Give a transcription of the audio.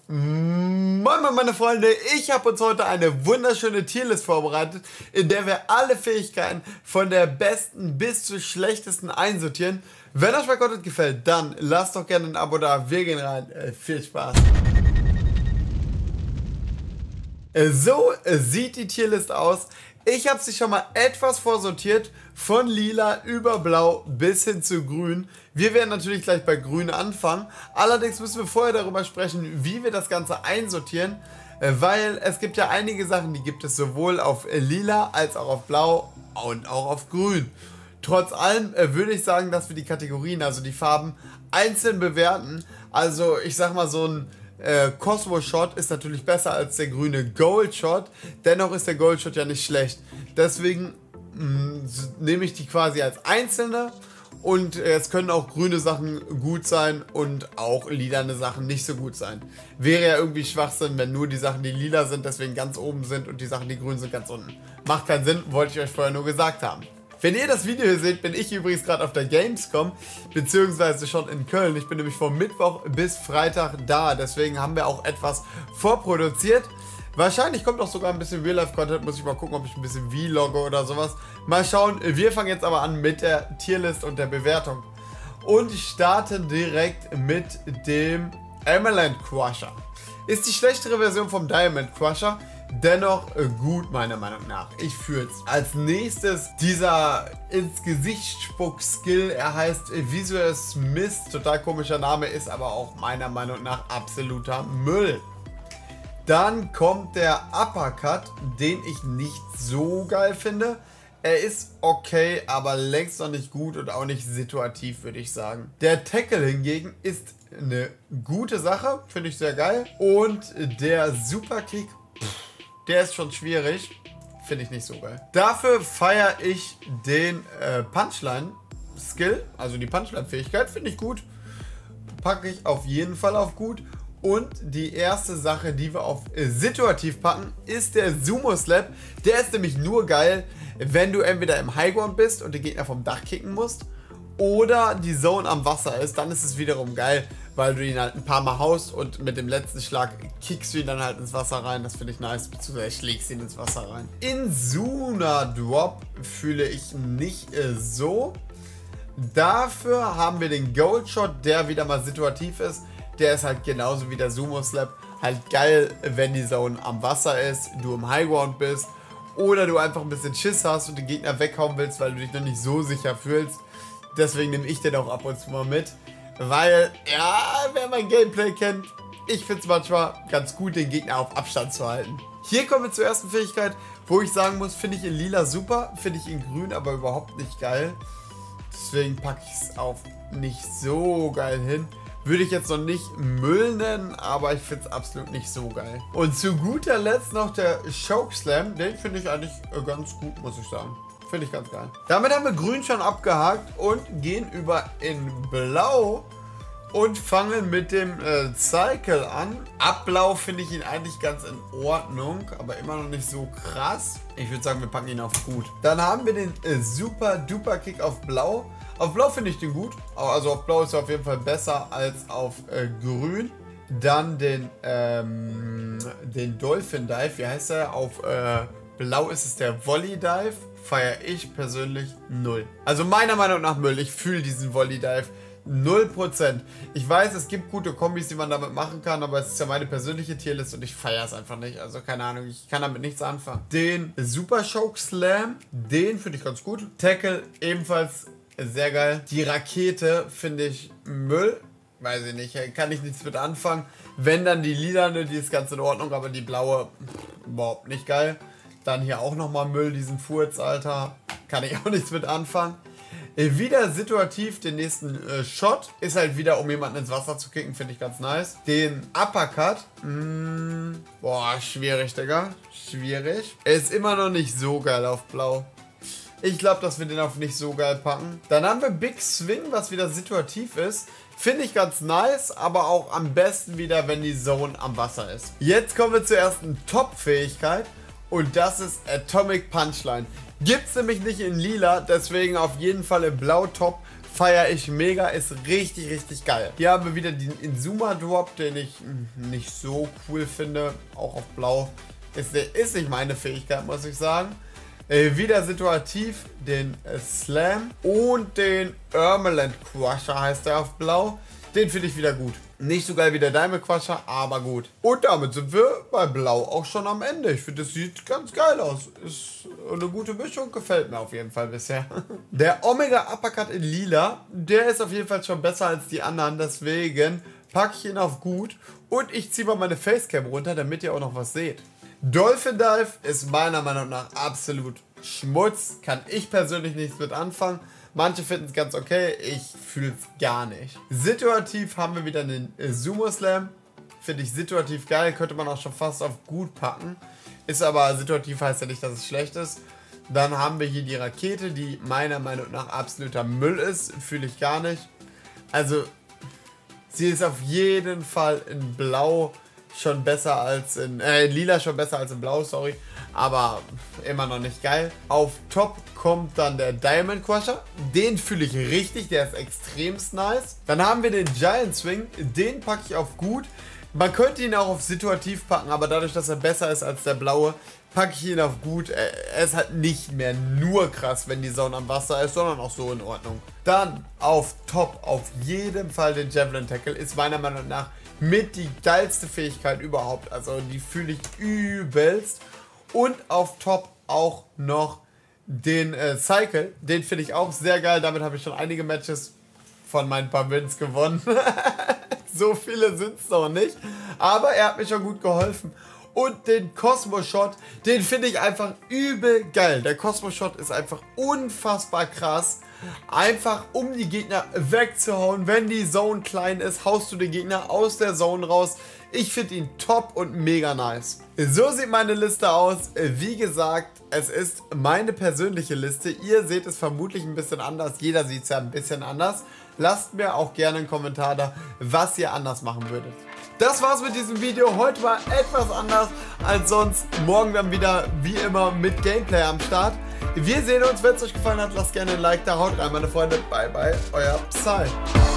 Moin meine Freunde, ich habe uns heute eine wunderschöne Tierlist vorbereitet, in der wir alle Fähigkeiten von der besten bis zur schlechtesten einsortieren. Wenn euch mein Content gefällt, dann lasst doch gerne ein Abo da, wir gehen rein, viel Spaß. So sieht die Tierlist aus. Ich habe sie schon mal etwas vorsortiert, von lila über blau bis hin zu grün. Wir werden natürlich gleich bei grün anfangen. Allerdings müssen wir vorher darüber sprechen, wie wir das Ganze einsortieren. Weil es gibt ja einige Sachen, die gibt es sowohl auf lila als auch auf blau und auch auf grün. Trotz allem würde ich sagen, dass wir die Kategorien, also die Farben, einzeln bewerten. Also ich sag mal, so ein Cosmo Shot ist natürlich besser als der grüne Gold Shot. Dennoch ist der Gold Shot ja nicht schlecht. Deswegen nehme ich die quasi als einzelne. Und es können auch grüne Sachen gut sein und auch lilane Sachen nicht so gut sein. Wäre ja irgendwie Schwachsinn, wenn nur die Sachen, die lila sind, deswegen ganz oben sind und die Sachen, die grün sind, ganz unten. Macht keinen Sinn, wollte ich euch vorher nur gesagt haben. Wenn ihr das Video hier seht, bin ich übrigens gerade auf der Gamescom, beziehungsweise schon in Köln. Ich bin nämlich von Mittwoch bis Freitag da, deswegen haben wir auch etwas vorproduziert. Wahrscheinlich kommt auch sogar ein bisschen Real-Life-Content, muss ich mal gucken, ob ich ein bisschen vlogge oder sowas. Mal schauen, wir fangen jetzt aber an mit der Tierlist und der Bewertung. Und starten direkt mit dem Emerald Crusher. Ist die schlechtere Version vom Diamond Crusher. Dennoch gut, meiner Meinung nach. Ich fühl's. Als nächstes dieser ins Gesicht Spuck-Skill. Er heißt Visual Smith. Total komischer Name, ist aber auch meiner Meinung nach absoluter Müll. Dann kommt der Uppercut, den ich nicht so geil finde. Er ist okay, aber längst noch nicht gut und auch nicht situativ, würde ich sagen. Der Tackle hingegen ist eine gute Sache, finde ich sehr geil. Und der Superkick, der ist schon schwierig, finde ich nicht so geil. Dafür feiere ich den Punchline-Skill, also die Punchline-Fähigkeit, finde ich gut. Packe ich auf jeden Fall auf gut. Und die erste Sache, die wir auf situativ packen, ist der Sumo Slap. Der ist nämlich nur geil, wenn du entweder im Highground bist und den Gegner vom Dach kicken musst oder die Zone am Wasser ist. Dann ist es wiederum geil, weil du ihn halt ein paar Mal haust und mit dem letzten Schlag kickst du ihn dann halt ins Wasser rein. Das finde ich nice, beziehungsweise schlägst ihn ins Wasser rein. Insuna Drop fühle ich nicht so. Dafür haben wir den Gold Shot, der wieder mal situativ ist. Der ist halt genauso wie der Sumo Slap halt geil, wenn die Zone am Wasser ist, du im Highground bist oder du einfach ein bisschen Schiss hast und den Gegner weghauen willst, weil du dich noch nicht so sicher fühlst. Deswegen nehme ich den auch ab und zu mal mit, weil, ja, wer mein Gameplay kennt, ich finde es manchmal ganz gut, den Gegner auf Abstand zu halten. Hier kommen wir zur ersten Fähigkeit, wo ich sagen muss, finde ich in lila super, finde ich in grün aber überhaupt nicht geil. Deswegen packe ich es auf nicht so geil hin. Würde ich jetzt noch nicht Müll nennen, aber ich finde es absolut nicht so geil. Und zu guter Letzt noch der Choke Slam. Den finde ich eigentlich ganz gut, muss ich sagen. Finde ich ganz geil. Damit haben wir grün schon abgehakt und gehen über in blau und fangen mit dem Cycle an. Ab blau finde ich ihn eigentlich ganz in Ordnung, aber immer noch nicht so krass. Ich würde sagen, wir packen ihn auf gut. Dann haben wir den Super Duper Kick auf blau. Auf blau finde ich den gut, also auf blau ist er auf jeden Fall besser als auf grün. Dann den Dolphin Dive, wie heißt er? Auf blau ist es der Volley Dive, feiere ich persönlich 0. Also meiner Meinung nach Müll, ich fühle diesen Volley Dive 0%. Ich weiß, es gibt gute Kombis, die man damit machen kann, aber es ist ja meine persönliche Tierlist und ich feiere es einfach nicht. Also keine Ahnung, ich kann damit nichts anfangen. Den Super Choke Slam, den finde ich ganz gut. Tackle ebenfalls sehr geil. Die Rakete finde ich Müll. Weiß ich nicht, kann ich nichts mit anfangen. Wenn dann die lilane, die ist ganz in Ordnung, aber die blaue überhaupt nicht geil. Dann hier auch nochmal Müll, diesen Furz, Alter. Kann ich auch nichts mit anfangen. Wieder situativ den nächsten Shot. Ist halt wieder, um jemanden ins Wasser zu kicken, finde ich ganz nice. Den Uppercut. Boah, schwierig, Digga. Schwierig. Er ist immer noch nicht so geil auf blau. Ich glaube, dass wir den auf nicht so geil packen. Dann haben wir Big Swing, was wieder situativ ist. Finde ich ganz nice, aber auch am besten wieder, wenn die Zone am Wasser ist. Jetzt kommen wir zur ersten Top-Fähigkeit und das ist Atomic Punchline. Gibt es nämlich nicht in lila, deswegen auf jeden Fall im Blau-Top. Feiere ich mega, ist richtig, richtig geil. Hier haben wir wieder den Inzuma Drop, den ich nicht so cool finde. Auch auf Blau ist nicht meine Fähigkeit, muss ich sagen. Wieder situativ den Slam und den Ermeland Crusher heißt der auf Blau. Den finde ich wieder gut. Nicht so geil wie der Diamond Crusher, aber gut. Und damit sind wir bei Blau auch schon am Ende. Ich finde, das sieht ganz geil aus. Ist eine gute Mischung, gefällt mir auf jeden Fall bisher. Der Omega Uppercut in Lila, der ist auf jeden Fall schon besser als die anderen. Deswegen packe ich ihn auf gut. Und ich ziehe mal meine Facecam runter, damit ihr auch noch was seht. Dolphin Dive ist meiner Meinung nach absolut Schmutz. Kann ich persönlich nichts mit anfangen. Manche finden es ganz okay, ich fühle es gar nicht. Situativ haben wir wieder den Sumo Slam. Finde ich situativ geil, könnte man auch schon fast auf gut packen. Ist aber situativ, heißt ja nicht, dass es schlecht ist. Dann haben wir hier die Rakete, die meiner Meinung nach absoluter Müll ist. Fühle ich gar nicht. Also, sie ist auf jeden Fall in Blau schon besser als in Lila schon besser als in Blau, sorry. Aber immer noch nicht geil. Auf Top kommt dann der Diamond Crusher. Den fühle ich richtig, der ist extremst nice. Dann haben wir den Giant Swing. Den packe ich auf gut. Man könnte ihn auch auf situativ packen, aber dadurch, dass er besser ist als der blaue, packe ich ihn auf gut. Er ist halt nicht mehr nur krass, wenn die Sonne am Wasser ist, sondern auch so in Ordnung. Dann auf Top auf jeden Fall den Javelin Tackle. Ist meiner Meinung nach mit die geilste Fähigkeit überhaupt. Also die fühle ich übelst. Und auf Top auch noch den Cycle. Den finde ich auch sehr geil. Damit habe ich schon einige Matches von meinen paar Wins gewonnen. So viele sind es noch nicht. Aber er hat mir schon gut geholfen. Und den Cosmo Shot, den finde ich einfach übel geil. Der Cosmo Shot ist einfach unfassbar krass. Einfach um die Gegner wegzuhauen. Wenn die Zone klein ist, haust du den Gegner aus der Zone raus. Ich finde ihn top und mega nice. So sieht meine Liste aus. Wie gesagt, es ist meine persönliche Liste. Ihr seht es vermutlich ein bisschen anders. Jeder sieht es ja ein bisschen anders. Lasst mir auch gerne einen Kommentar da, was ihr anders machen würdet. Das war's mit diesem Video. Heute war etwas anders als sonst. Morgen dann wieder wie immer mit Gameplay am Start. Wir sehen uns. Wenn es euch gefallen hat, lasst gerne ein Like da. Haut rein, meine Freunde. Bye, bye. Euer Psy.